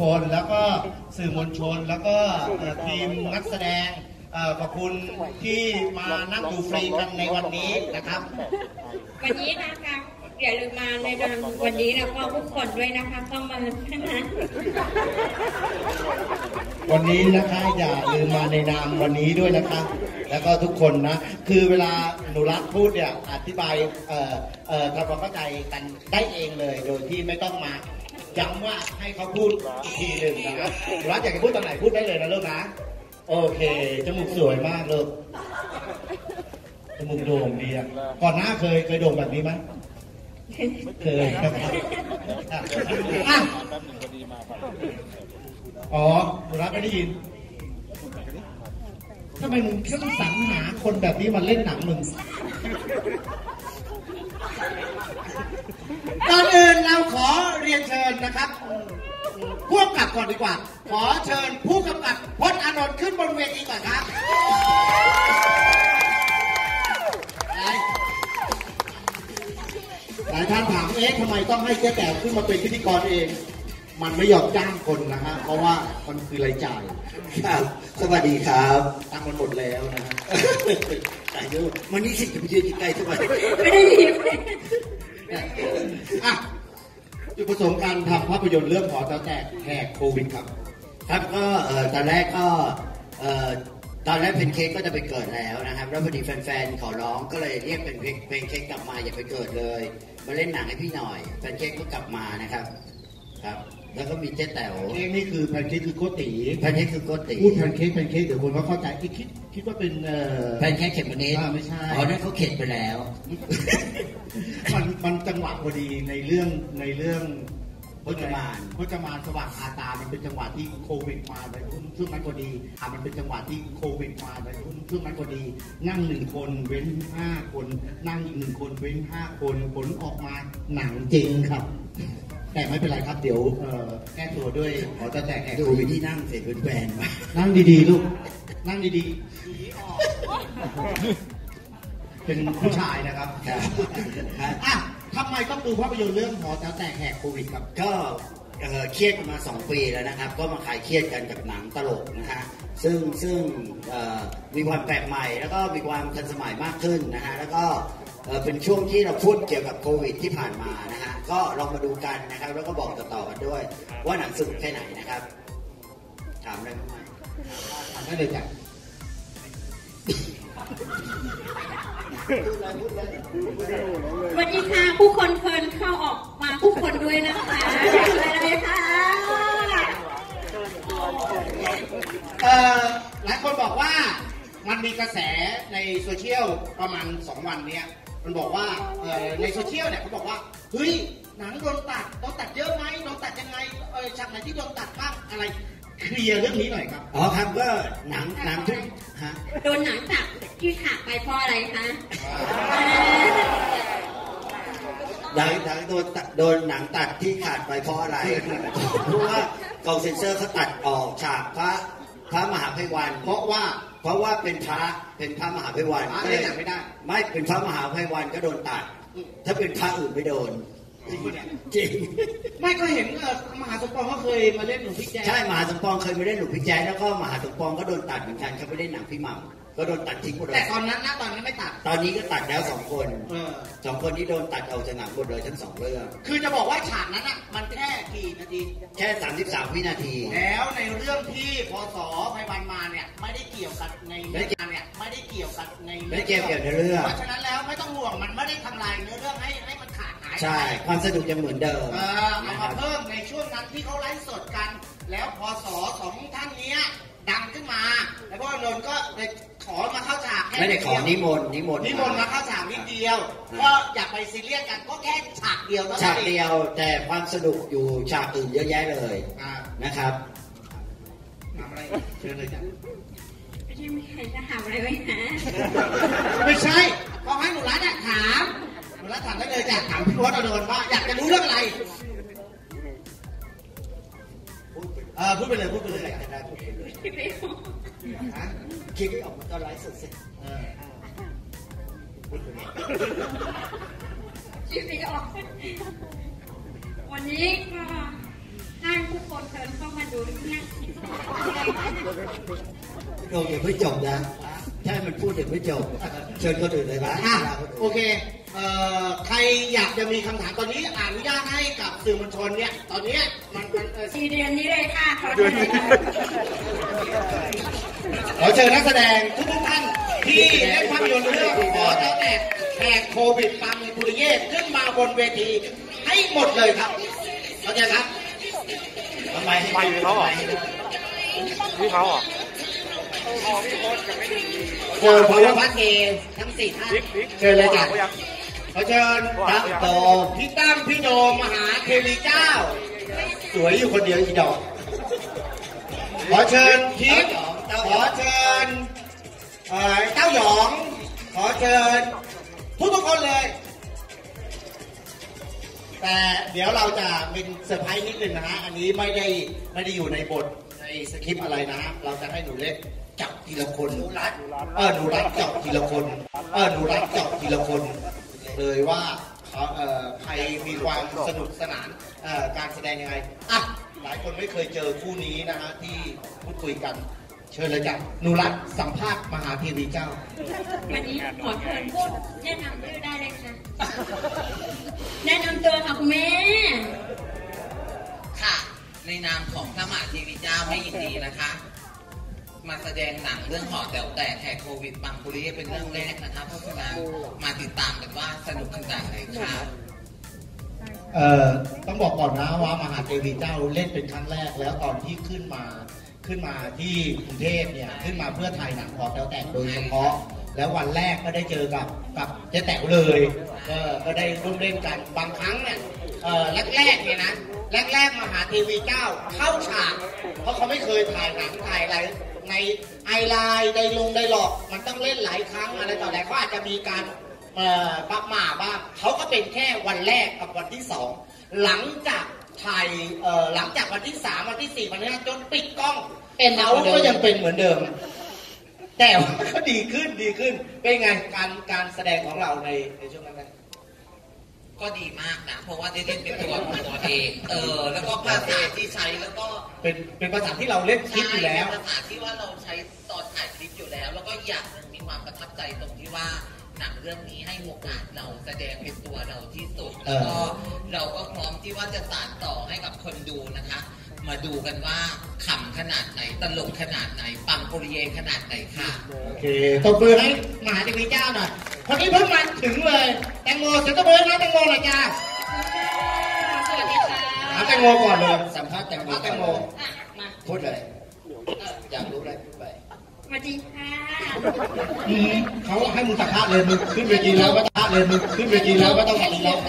คนแล้วก็สื่อมวลชนแล้วก็ทีมนักแสดงขอบคุณที่มานั่งดูฟรีกันในวันนี้นะครับวันนี้นะคะอย่าลืมมาในวันนี้แล้วก็ทุกคนด้วยนะคะต้องมาวันนี้นะคะอย่าลืมมาในนามวันนี้ด้วยนะคะแล้วก็ทุกคนนะคือเวลาหนูรักพูดเนี่ยอธิบายทำความเข้าใจกันได้เองเลยโดยที่ไม่ต้องมาย้ำว่าให้เขาพูดอีกทีหนึ่งนะครับหนูรักอยากจะพูดตอนไหนพูดได้เลยนะลูกนะโอเคจมูกสวยมากเลยจมูกโด่งดีอ่ะก่อนหน้าเคยโด่งแบบนี้ไหมเคยครับอ๋อหนูรักไม่ได้ยินทำไมมึงช่างสรรหาคนแบบนี้มาเล่นหนังมึงก่อนอื่นเราขอเรียนเชิญนะครับผู้กำกับก่อนดีกว่าขอเชิญผู้กำกับพจน์อานนท์ขึ้นบนเวทีก่อนครับหลายท่านถามทำไมต้องให้เจ๊แต๋วขึ้นมาเป็นพิธีกรเองมันไม่ยอมจ้างคนนะฮะเพราะว่ามันคือรายจ่ายครับสวัสดีครับตังค์มันหมดแล้วนะฮะแต่เยอะมันนี่สิจะไปยืนใกล้ๆทำไมไม่ได้ยินจุดประสงค์การทำภาพยนตร์เรื่องหอแตกแหกโควิดครับครับก็ตอนแรกเพนเค้กก็จะไปเกิดแล้วนะครับแล้วพอดีแฟนๆขอร้องก็เลยเรียกเป็นเพนเค้กกลับมาอย่าไปเกิดเลยมาเล่นหนังให้พี่หน่อยแพนเค้กก็กลับมานะครับครับแล้วก็มีเจ๊แต๋วเค้กนี่คือแพนเค้กคือโกติแพนเค้กคือโกติพูดแพนเค้กเดี๋ยวคนเขาเข้าใจคิดว่าเป็นแพนเค้กเข็มมะนิดไม่ใช่อ๋อนั่นเขาเข็ดไปแล้วมันจังหวะพอดีในเรื่องพจมานสว่างอาตามันเป็นจังหวะที่โควิดมาในช่วงนั้นพอดีมันเป็นจังหวะที่โควิดมาในช่วงนั้นพอดีนั่ง1คนเว้น5คนนั่งอีก1คนเว้น5คนผลออกมาหนังจริงครับแต่ไม่เป็นไรครับเดี๋ยวแก้ตัวด้วยขอแตกแหกดูวิธีนั่งเสร็จเป็นแบนมานั่งดีๆลูกนั่งดีๆเป็นผู้ชายนะครับทำไมต้องดูภาพยนตร์เรื่องหอแตกแหกโควิดครับก็เครียดมา2 ปีแล้วนะครับก็มาขายเครียดกันกับหนังตลกนะฮะซึ่งมีความแปลกใหม่แล้วก็มีความทันสมัยมากขึ้นนะฮะแล้วก็เป็นช่วงที่เราพูดเกี่ยวกับโควิดที่ผ่านมานะฮะก็ลองมาดูกันนะครับแล้วก็บอกต่อๆกันด้วยว่าหนังสนุกแค่ไหนนะครับถามได้ไหมถามได้เลยจ้ะสวัสดีค่ะผู้คนเคินเข้าออกมาผู้คนด้วยนะคะอะไรคะหลายคนบอกว่ามันมีกระแสในโซเชียลประมาณ2 วันเนี้ยมันบอกว่าในโซเชียลเนี่ยเขาบอกว่าเฮ้ยหนังโดนตัดเยอะไหมโดนตัดยังไงฉากไหนที่โดนตัดบ้างอะไรเคลียร์เรื่องนี้หน่อยครับอ๋อครับก็หนังทุกโดนหนังตัดที่ขาดไปเพราะอะไรคะโดนหนังตัดที่ขาดไปเพราะอะไรเพราะว่ากองเซ็นเซอร์เขาตัดออกฉากพระมหาไพวันเพราะว่าเป็นพระมหาไพวันก็เลยไม่ได้ไม่เป็นพระมหาไพวันก็โดนตัดถ้าเป็นพระอื่นไม่โดนจริงไม่ก็เห็นมหาสมปองก็เคยมาเล่นหนุ่มพี่แจ๊ใช่มหาสมปองเคยมาเล่นหนุ่มพี่แจ๊แล้วก็มหาสมปองก็โดนตัดเหมือนกันเขาไปเล่นหนังพี่หม่ำก็โดนตัดทิ้งหมดเลยแต่ตอนนั้นไม่ตัดตอนนี้ก็ตัดแล้ว2 คน2 คนที่โดนตัดออกจากหนังหมดเลยทั้ง2 เรื่องคือจะบอกว่าฉากนั้นมันแค่กี่นาทีแค่33 วินาทีแล้วในเรื่องที่พศไพวันมาเนี่ยไม่ได้เกี่ยวกับในเรื่องเนี่ยไม่ได้เกี่ยวกับในไม่เกี่ยวกับเรื่องเพราะฉะนั้นแล้วไม่ต้องห่วงมันไม่ได้ทำลายเนื้อเรื่องให้มันขาดหายใช่ความสนุกจะเหมือนเดิมเอามาเพิ่มในช่วงนั้นที่เขาไลฟ์สดกันแล้วพศ2 ท่านนี้ดังขึ้นมาแล้วพ่อนนท์ก็เลยขอมาเข้าฉากไม่ได้ขอนิมนต์มาเข้าฉากนิดเดียวก็อย่าไปซีเรียสกันก็แค่ฉากเดียวฉากเดียวแต่ความสนุกอยู่ฉากอื่นเยอะแยะเลยนะครับทำอะไรเชิญเลยจ้ะไม่ใช่ใครจะถามอะไรไว้นะไม่ใช่ขอให้หนูรัตถามหนูรัตถามได้เลยจ้ะถามพี่พจน์อานนท์ว่าอยากจะรู้เรื่องอะไรพูดไปเลยจะได้พูดไปเลยคิดไม่ออกมันก็ไลฟ์สดเสร็จคิดไม่ออกวันนี้ก็ให้ทุกคนเชิญเข้ามาดูเนี่ยโดมอย่าเพิ่งจบนะถ้ามันพูดเดี๋ยวไม่จบเชิญคนอื่นเลยนะโอเคใครอยากจะมีคำถามตอนนี้อนุญาตให้กับสื่อมวลชนเนี่ยตอนนี้มัน 4 เดือนนี้เลยค่ะขอเชิญขอเชิญนักแสดงทุกท่านที่เล่นภาพยนตร์เรื่องขอเจ้าแขกโควิดปังปุริเยศขึ้นมาบนเวทีให้หมดเลยครับเข้าใจครับทำไมให้ไปเขาอ่ะพี่เขาอ่ะโคพลพัฒน์เกทั้ง4ท่านเชิญเลยจ้ะขอเชิญครับโตพี่ตั้มพี่โดมมหาเทวีเจ้าสวยอยู่คนเดียวอีดอกขอเชิญทิพย์ขอเชิญเต้าหยองขอเชิญทุกคนเลยแต่เดี๋ยวเราจะเป็นเซอร์ไพรส์นิดนึงนะฮะอันนี้ไม่ได้อยู่ในบทในสคริปต์อะไรนะฮะเราจะให้หนูเล็กจับทีละคนหนูรัดจับทีละคนหนูรัดจับทีละคนเลยว่าใครมีความสนุกสนานการแสดงยังไงอ่ะหลายคนไม่เคยเจอคู่นี้นะฮะที่พูดคุยกันเชิญเลยจ้ะหนูรัดสัมภาษณ์มหาเทวีเจ้าวันนี้ขอเชิญพูดแนะนำชื่อได้เลยค่ะแนะนำตัวค่ะคุณแม่ค่ะในนามของพระมหาเทวีเจ้าให้ยินดีนะคะมาแสดงหนังเรื่องหอแต๋วแตกแหกโควิดปังปุริเย่เป็นเรื่องแรกนะคะเพราะฉะนั้นมาติดตามกันว่าสนุกขนาดไหนค่ะต้องบอกก่อนนะว่ามหาเทวีเจ้าเล่นเป็นครั้งแรกแล้วตอนที่ขึ้นมาที่กรุงเทพเนี่ยขึ้นมาเพื่อถ่ายหนังหอแต๋วแตกโดยเฉพาะแล้ววันแรกก็ได้เจอกับเจ๊แต๋วเลยก็ได้ร่วมเล่นกันบางครั้งเนี่ยแรกเนี่ยนะแรกมหาเทวีเจ้าเข้าฉากเพราะเขาไม่เคยถ่ายหนังถ่ายอะไรในไอไลน์ได้หลอกมันต้องเล่นหลายครั้งอะไรต่ออะไรเขาอาจจะมีการประมาบ้างเขาก็เป็นแค่วันแรกกับวันที่2หลังจากถ่ายหลังจากวันที่3วันที่4วันที่5จนปิดกล้องเขาก็ยังเป็นเหมือนเดิมแต่ก็ดีขึ้นเป็นไงการแสดงของเราในช่วงนั้นก็ดีมากนะเพราะว่าได้เล่นเป็นตัวเองแล้วก็ภาษาที่ใช้แล้วก็เป็นภาษาที่เราเล่นคลิปอยู่แล้วภาษาที่ว่าเราใช้ตอนถ่ายคลิปอยู่แล้วแล้วก็อย่างนึงมีความประทับใจตรงที่ว่าหนังเรื่องนี้ให้โอกาสเราแสดงเป็นตัวเราที่สุดแล้วก็เราก็พร้อมที่ว่าจะสานต่อให้กับคนดูนะคะมาดูกันว่าขำขนาดไหนตลกขนาดไหนปังปุริเย่ขนาดไหนค่ะโอเคตบมือให้มหาเทวีเจ้าหน่อยคนนี้เพิ่งมาถึงเลยแตงโมเสียงตบมือนะแตงโมหน่อยจ้าสวัสดีค่ะแตงโมก่อนเลยสัมภาษณ์แตงโมมาพูดเลยอยากรู้อะไรพูดไปสวัสดีค่ะเขาให้มึงสัมภาษณ์เลยมึงขึ้นเวทีแล้วก็สัมภาษณ์เลยมึงขึ้นเวทีแล้วก็ต้องอย่างนี้แล้ว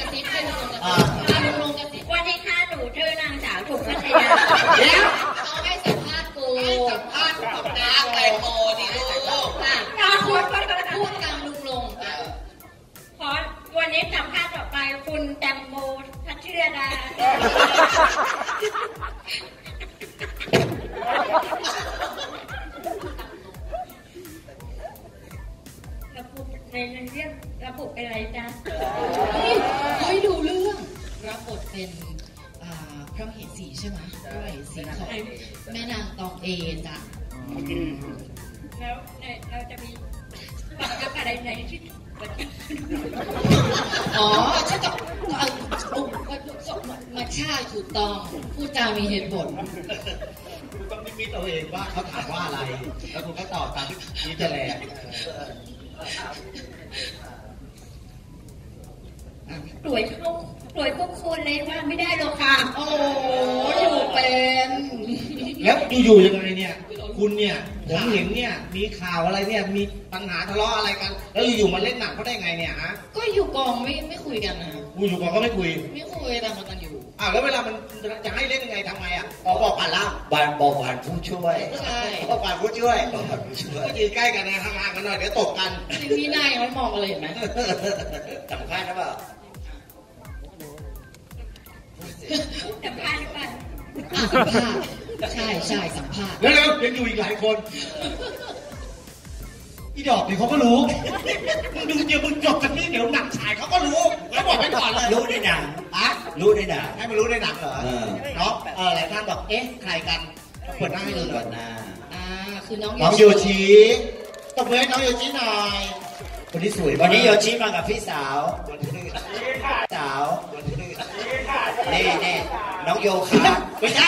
วันนี้ค่ะหนูชื่อนางสาวถูกพัทยาแล้วเขาให้สัมภาษณ์กูให้สัมภาษณ์กับน้าแตงโมดิลูกค่ะพูดกลางลุงลงขอวันนี้สัมภาษณ์ต่อไปคุณแตงโมพัทยาในเรื่องรับบทเป็นอะไรจ๊ะให้ดูเรื่องรับบทเป็นพระมเหสีใช่ไหมพระมเหสีของแม่นางตองเอจ้ะแล้วเราจะมีปักกับอะไรในที่อ๋อใช่กับมาช่าถูกต้องพูดจามีเหตุผลคุณต้องนิมิตเอาเองว่าเขาถามว่าอะไรแล้วคุณก็ตอบตามที่นี้จะแลรวยทุกคนเลยว่าไม่ได้หรอกค่ะโอ้อยู่เป็นแล้วอยู่ยังไงเนี่ยคุณเนี่ยผมเห็นเนี่ยมีข่าวอะไรเนี่ยมีปัญหาทะเลาะอะไรกันแล้วอยู่มาเล่นหนังเขาได้ไงเนี่ยฮะก็อยู่กองไม่คุยกันนะอยู่กองก็ไม่คุยแต่มากันอยู่แล้วเวลามันจะให้เล่นยังไงทำไงบอกผ่านล่ามบอกผ่านผู้ช่วยใช่บอกผ่านผู้ช่วยก็ยืนใกล้กันนะห่างๆกันหน่อยเดี๋ยวตกกันนี่นายเขามองอะไรเห็นไหมสำคัญนะเปล่าสัมภาษณ์หรือเปล่าสัมภาษณ์ใช่สัมภาษณ์แล้วยังอยู่อีกหลายคนอีดอกเดี๋ยวเขาก็รู้มึงดูเดี๋ยวมึงจบจากนี้เดี๋ยวหนังฉายเขาก็รู้เขาบอกไปก่อนเลยรู้ในหนังอะรู้ในหนังให้มันรู้ในหนังเหรอเออเนาะหลายท่านบอกเอ๊ะใครกันเปิดหน้าให้ดูหน่ก่ออย นหน้าคือน้องน้องโยชิตบมือให้น้องโยชิหน่อยคนที่สวยวันนี้โยชิมากับพี่สาวสาวนี่น้องโยคะไม่ใช่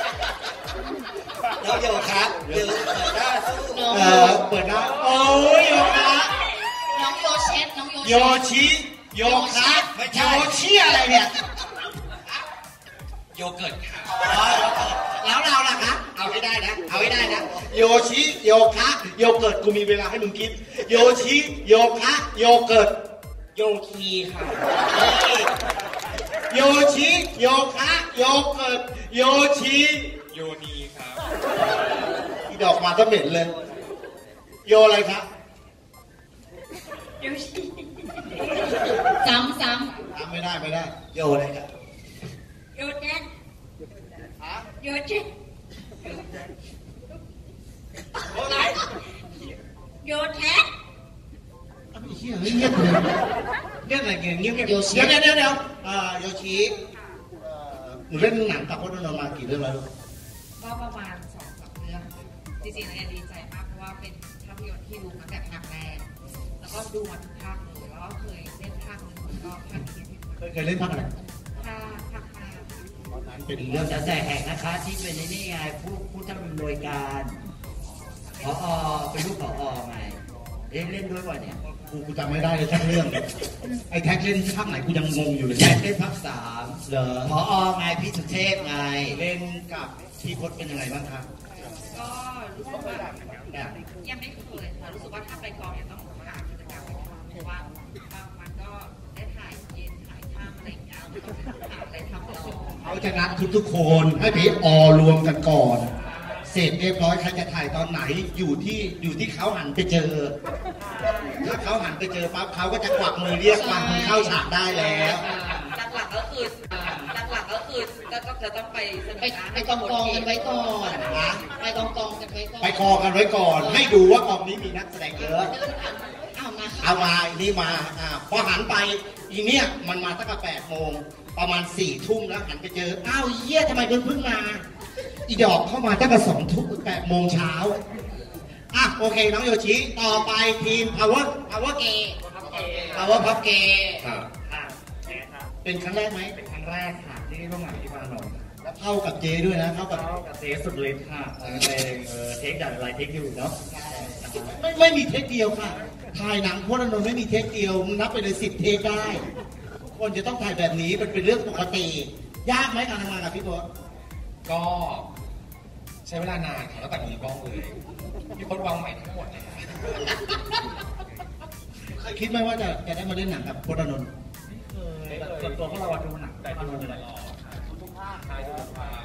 น้องโยคะหรือเปิดหน้าสู้เปิดหน้าโอ้ยโยคะน้องโยเชตน้องโยโยชิโยคะโยชิอะไรเนี่ยโยเกิร์ตค่ะแล้วเราล่ะคะเอาให้ได้นะเอาให้ได้นะโยชิโยคะโยเกิร์ตกูมีเวลาให้มึงคิดโยชิโยคะโยเกิร์ตโยคีค่ะโยชิโยคะโยเกิร์ตโยชิโยนีครับอีดอกมาก็เหม็นเลย โยอะไรครับโยชิซ้ำไม่ได้โยอะไรครับโยเจนโยเจนโยอะไรโยแทนเฮียเงียบเลยเงียบอะไรเงียบเดี๋ยวโยชิหนูเล่นหนังกับพจน์อานนท์มากี่เรื่องแล้วลูกก็ประมาณ2-3 เรื่องจริงๆแล้วดีใจมากเพราะว่าเป็นภาพยนตร์ที่ดูมาตั้งแต่ภาคแรกแล้วก็ดูมาทุกภาคเลยแล้วก็เคยเล่นภาคหนึ่งแล้วก็ภาคนี้เคยเล่นภาคอะไรภาคห้าตอนนั้นเป็นเรื่เรื่ออง งจะแสแหกนะคะที่เป็นนี่ไงผู้ทำอำนวยการผอเป็นลูกผอไงเล่นด้วยวะเนี่ยกูจำไม่ได้เลยทั้งเรื่องไอ้แท็กเล่นภาคไหนกูยังงงอยู่เลยแจ็คเล่นภาคเหรอ 3ผอไงพี่สุเทพไงเล่นกับพี่พจน์เป็นยังไงบ้างครับก็รู้สึกว่ายังไม่เคยค่ะรู้สึกว่าถ้าไปกองเนี่ยต้องหากิจกรรมไปทำเพราะว่าบางวันก็ได้ถ่ายเย็นถ่ายค่ำอะไรอย่างเงี้ยหาอะไรทำต่อเขาจะนัดทุกๆคนให้ไปรวมกันก่อนเสร็จเรียบร้อยใครจะถ่ายตอนไหนอยู่ที่เขาหันไปเจอ ถ้าเขาหันไปเจอปั๊บเขาก็จะกวักมือเรียกมาเข้าฉากได้แล้วหลักๆก็คือก็จะต้องไปเสนไปอไปกองกันไว้ก่อนนะไปกองกันไว้ก่อนไปคอกันไว้ก่อน ให้ดูว่ากองนี้มีนักแสดงเยอะ เอามาอีนี่มาพอหันไปอีเนี่ยมันมาตั้งแต่8 โมงประมาณ4 ทุ่มแล้วหันไปเจออ้าวเยี่ยทำไมเพิ่งมาอีดอกเข้ามาตั้งแต่2 ทุ่ม8 โมงเช้าโอเคน้องโยชิต่อไปทีม power gay power pop gay เป็นครั้งแรกไหมเป็นครั้งแรกค่ะที่ร่วมงานกับพี่ปานนท์แล้วเข้ากับเจด้วยนะเข้ากับเจสุดฤทธิ์ค่ะเทคหลายเทคอยู่เนาะไม่มีเทคเดียวค่ะถ่ายหนังพจน์อานนท์ไม่มีเทคเดียวมึงนับไปเลย10 เทคได้ทุกคนจะต้องถ่ายแบบนี้มันเป็นเรื่องปกติยากไหมการทำงานกับพี่พจน์ก็ใช้เวลานานครับแล้วแต่มือกล้องเลยพี่พจน์วางใหม่ทั้งหมดเลยครับเคยคิดไหมว่าจะได้มาเล่นหนังกับพจน์อานนท์ส่วนตัวพวกเราดูหนังแต่ดูตลอดทุกภาคใช่ทุกภาค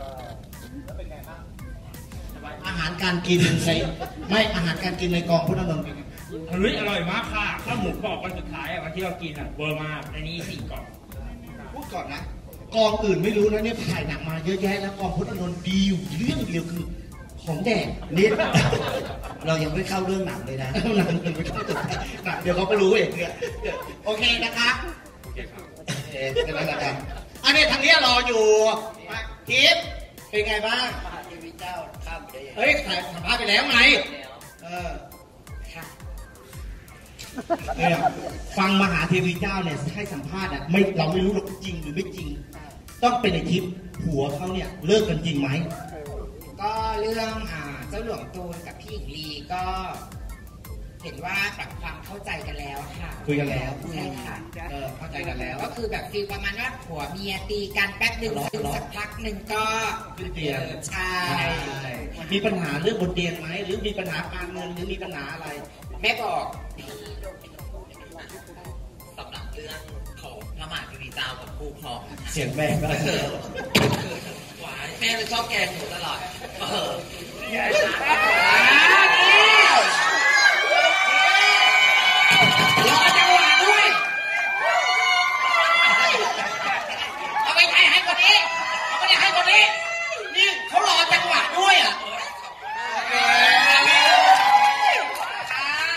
อาหารการกินในอาหารการกินในกองพจน์อานนท์เป็นไงเฮ้ยอร่อยมากค่ะข้าวหมูกรอบวันสุดท้ายวันที่เรากินเวอร์มากในนี้4 กล่องพูดก่อนนะกองอื่นไม่รู้นะเนี่ยถ่ายหนังมาเยอะแยะแล้วกองพจน์อานนท์ดีอยู่เรื่องเดียวคือของแดกนี่ เรายังไม่เข้าเรื่องหนังเลยนะหนังหนึ่งไม่ต้องตื่นหนังเดี๋ยวเขาก็รู้เองเนี่ยโอเคนะคะเป็นไรนะครับอันนี้ทางนี้รออยู่ทิพย์เป็นไงบ้างทีวีเจ้าข้ามไปได้ยังไงเฮ้ยถ่ายสัมภาษณ์ไปแล้วไงเนี่ยฟังมหาเทวีเจ้าเนี่ยให้สัมภาษณ์อ่ะเราไม่รู้หรอกจริงหรือไม่จริง ต้องเป็นในทิพย์ผัวเขาเนี่ยเลิกกันจริงไหมก็เรื่องเจ้าหลวงตูนกับพี่หญิงลีก็เห็นว่าปรับความเข้าใจกันแล้วค่ะคุยกันแล้วใช่ค่ะเข้าใจกันแล้วก็คือแบบฟีลประมาณว่าผัวเมียตีกันแป๊บหนึ่งซึ่งสักพักหนึ่งก็ขึ้นเตียงใช่มีปัญหาเรื่องบนเตียงไหมหรือมีปัญหาการเงินหรือมีปัญหาอะไรแม่บอกสำหรับเรื่องของพระมหาเทวีเจ้ากับคู่ครองนะคะเสียงแม่ก็หวานแม่เลยชอบแกงหนูตลอดรอจังหวะด้วยเอาไปให้คนนี้เอาไปให้คนนี้นี่เขารอจังหวะด้วยอ่ะ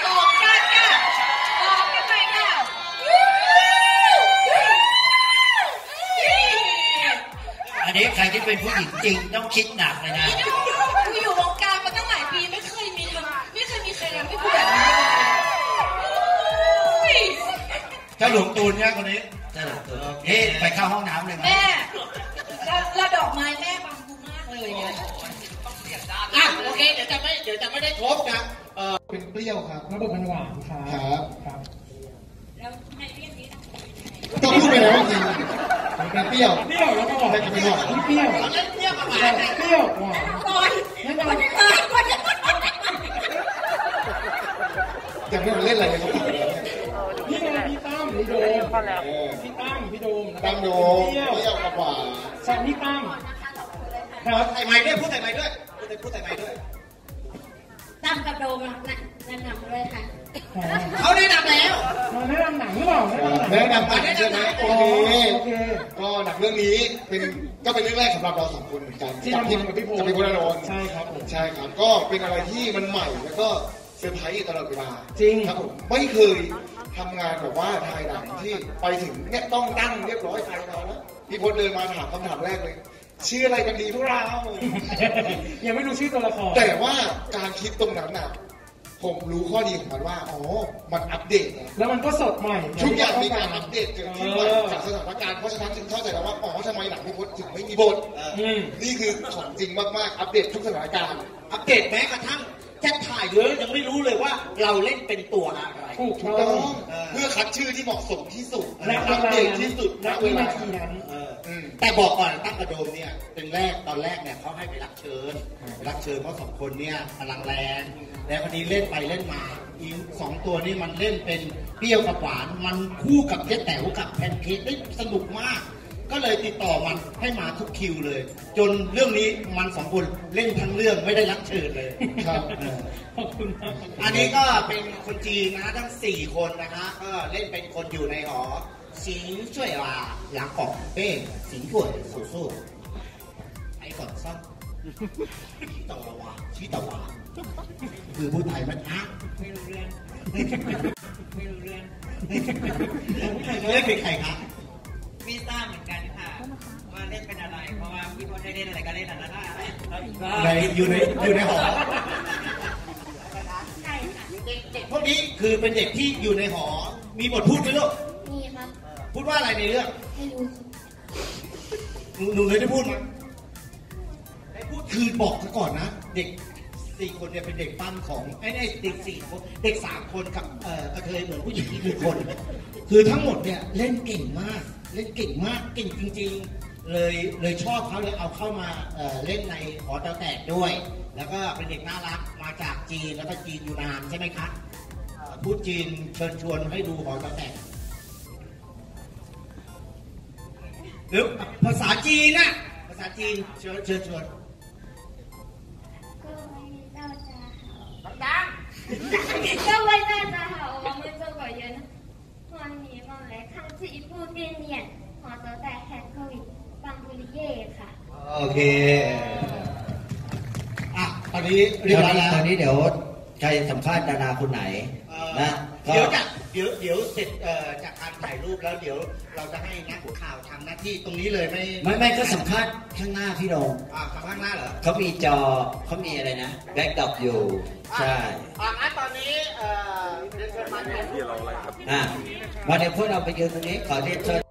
เป็นผู้หญิงจริงต้องคิดหนักเลยนะคืออยู่วงการมาตั้งหลายปีไม่เคยมีใครทำให้พูดแบบนี้เลยเจ้าหลวงตูนเนี่ยคนนี้เจ้าหลวงตูนเฮ้ไปเข้าห้องน้ำเลยไหมแม่แล้วดอกไม้แม่บังกูมากเลยเนี่ยอ่ะโอเคเดี๋ยวจะไม่ได้ครบนะเป็นเปรี้ยวครับระบบมันหวานครับครับแล้วทำไมเรียกนี้ต้องพูดไปแล้วจริงเป็นเปรี้ยวเปรี้ยวแล้วก็หวานไม่หวานเปรี้ยวตอนนั้นเปรี้ยวกับหวานไงเปรี้ยวหวานก่อนก่อนจะจะไม่เล่นอะไรเลยครับนี่ไงพี่ตั้มพี่โดมพี่ตั้มพี่โดมตั้งโดเปรี้ยวกับหวานใช่พี่ตั้มครับใส่ไม้ด้วยพูดใส่ไม้ด้วยพูดใส่ไม้ด้วยตามกับโดมแนะนำด้วยค่ะเขาแนะนำแล้วมาแนะนำหนังหรือเปล่าแนะนำมาใช่ไหมโอเคโอเคก็หนังเรื่องนี้ก็เป็นเรื่องแรกสำหรับเราสองคนเหมือนกันที่ทำกับพี่พลกับพี่พลอานนท์ใช่ครับผมใช่ครับก็เป็นอะไรที่มันใหม่แล้วก็เซอร์ไพรส์ตลอดเวลาจริงครับผมไม่เคยทำงานแบบว่าถ่ายหนังที่ไปถึงเนี่ยต้องตั้งเรียบร้อยถ่ายมาแล้วพี่พลเดินมาถามคำถามแรกเลยชื่ออะไรกันดีพวกเรายังไม่รู้ชื่อตัวละครแต่ว่าการคิดตรงนั้นน่ะผมรู้ข้อดีของมันว่าอ๋อมันอัปเดตไงแล้วมันก็สดใหม่ทุกอย่างมีการอัปเดตเกิดขึ้นใหม่จากสถานการณ์เพราะฉะนั้นจึงเข้าใจแล้วว่าอ๋อทำไมหนังพี่พจน์ถึงไม่มีบท นี่คือของจริงมากๆอัปเดตทุกสถานการณ์อัปเดตแม้กระทั่งจะถ่ายเลยยังไม่รู้เลยว่าเราเล่นเป็นตัวอะไรถูกถูกต้ต้ออง งเพื่อคัดชื่อที่เหมาะสมที่สุดและอัปเดตที่สุดณณเววิลานาทีนั้นแต่บอกก่อนตั้งกระโดมเนี่ยเป็นตอนแรกเนี่ยเขาให้ไปรับเชิญเพราะสองคนเนี่ยพลังแรงแล้วคนนี้เล่นไปเล่นมาอีกสองตัวนี้มันเล่นเป็นเปรี้ยวกับหวานมันคู่กับเจ๊แต๋วกับแพนเค้กได้สนุกมาก ก็เลยติดต่อมันให้มาทุกคิวเลย จนเรื่องนี้มันสองคนเล่นทั้งเรื่องไม่ได้รับเชิญเลยครับขอบคุณมากอันนี้ก็เป็นคนจีนนะทั้ง4 คนนะฮะก็เล่นเป็นคนอยู่ในหอสิงช่วยว่าหลังกอกเป้สิงช่วยสู้ไอ้ก่อนซ่อนชี้ตะวาคือพูดไทยมันฮะไม่รู้เรื่อง ไม่รู้เรื่องเล่นเป็นใครครับไม่ทราบเหมือนกันค่ะ ว่าเล่นเป็นอะไร เพราะว่าพี่พจน์ได้เล่นอะไรก็เล่นอันนั้นน่ะอยู่ในหอใช่ค่ะเด็กพวกนี้คือเป็นเด็กที่อยู่ในหอมีบทพูดไหมลูกมีครับพูดว่าอะไรในเรื่องให้รู้หนูเลยได้พูดมั้ยได้พูดคือบอกซะก่อนนะ เด็ก4 คนเนี่ยเป็นเด็กปั้นของไอ้เด็ก4 คนเด็ก3 คนกับกระเทยเหมือนผู้หญิง1 คน คือทั้งหมดเนี่ยเล่นเก่งมากเก่งจริงๆเลยชอบเขาเลยเอาเข้ามาเล่นในหอแต๋วแตกด้วย แล้วก็เป็นเด็กน่ารักมาจากจีนแล้วก็จีนอยู่นานใช่ไหมคะพูดจีนเชิญชวนให้ดูหอแต๋วแตกหรือภาษาจีนน่ะภาษาจีนเชิญชวน各位大家好，我们中国人欢迎我们来看这一部电影《火车在汉口邦布里耶》ค่ะโอเคอ่ะตอนนี้เรียบร้อยแล้วตอนนี้เดี๋ยวใครสัมภาษณ์ดาราคนไหนนะก็เดี๋ยวเสร็จจากการถ่ายรูปแล้วเดี๋ยวเราจะให้นักข่าวทำหน้าที่ตรงนี้เลยไม่ก็สัมภาษณ์ข้างหน้าพี่โดงทำข้างหน้าเหรอเขามีจอเขามีอะไรนะแบ็กดรอปอยู่ใช่งั้นตอนนี้เรียนเชิญมาเนี่ยมาเดี๋ยวพวกเราไปยืนตรงนี้ขอเรียนเชิญ